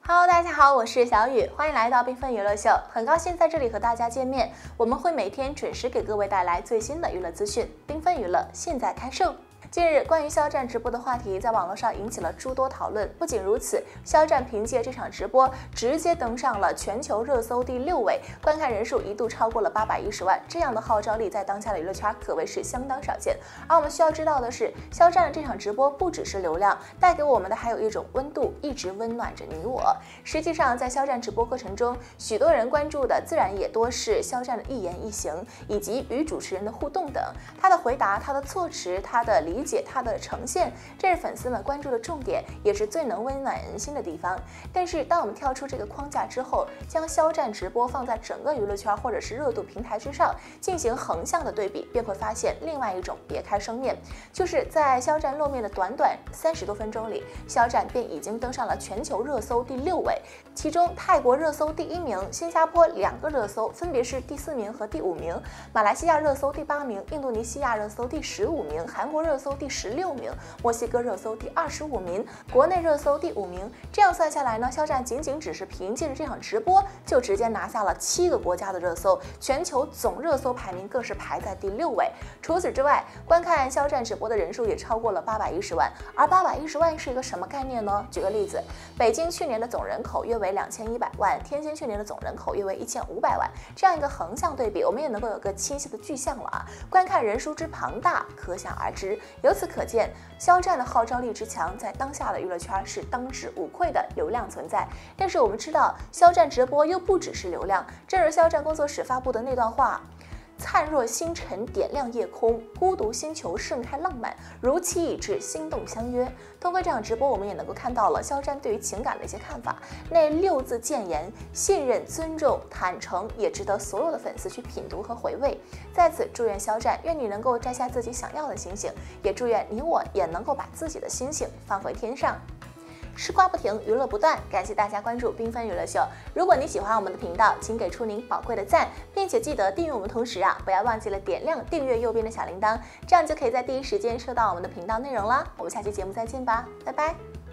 Hello， 大家好，我是小雨，欢迎来到缤纷娱乐秀，很高兴在这里和大家见面。我们会每天准时给各位带来最新的娱乐资讯，缤纷娱乐现在开售。近日，关于肖战直播的话题在网络上引起了诸多讨论。不仅如此，肖战凭借这场直播直接登上了全球热搜第6位，观看人数一度超过了810万。这样的号召力在当下的娱乐圈可谓是相当少见。而我们需要知道的是，肖战的这场直播不只是流量，带给我们的还有一种温度，一直温暖着你我。实际上，在肖战直播过程中，许多人关注的自然也多是肖战的一言一行，以及与主持人的互动等。他的回答、他的措辞、他的理解、他的呈现，这是粉丝们关注的重点，也是最能温暖人心的地方。但是，当我们跳出这个框架之后，将肖战直播放在整个娱乐圈或者是热度平台之上，进行横向的对比，便会发现另外一种别开生面，就是在肖战露面的短短30多分钟里，肖战便已经登上了全球热搜第6位，其中泰国热搜第1名，新加坡2个热搜分别是第4名和第5名，马来西亚热搜第8名，印度尼西亚热搜第15名，韩国热搜第16名，墨西哥热搜第25名，国内热搜第5名。这样算下来呢，肖战仅只是凭借着这场直播，就直接拿下了7个国家的热搜，全球总热搜排名更是排在第6位。除此之外，观看肖战直播的人数也超过了810万。而810万是一个什么概念呢？举个例子，北京去年的总人口约为2100万，天津去年的总人口约为1500万。这样一个横向对比，我们也能够有个清晰的具象了啊。观看人数之庞大，可想而知。由此可见，肖战的号召力之强，在当下的娱乐圈是当之无愧的流量存在。但是我们知道，肖战直播又不只是流量。正如肖战工作室发布的那段话：灿若星辰点亮夜空，孤独星球盛开浪漫，如期已至，心动相约。通过这场直播，我们也能够看到了肖战对于情感的一些看法。那6字谏言：信任、尊重、坦诚，也值得所有的粉丝去品读和回味。在此祝愿肖战，愿你能够摘下自己想要的星星，也祝愿你我也能够把自己的星星放回天上。吃瓜不停，娱乐不断，感谢大家关注缤纷娱乐秀。如果你喜欢我们的频道，请给出您宝贵的赞，并且记得订阅我们，同时不要忘记了点亮订阅右边的小铃铛，这样就可以在第一时间收到我们的频道内容啦。我们下期节目再见吧，拜拜。